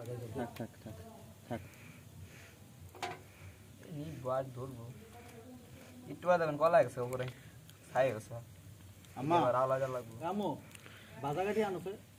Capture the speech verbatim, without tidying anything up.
থাক থাক থাক থাক এই বার ধরবো একটু বাদ দেবেন কলা গেছে উপরে ছাই গেছে আম্মা আলাদা লাগবে আমো বাজার গাড়ি আনো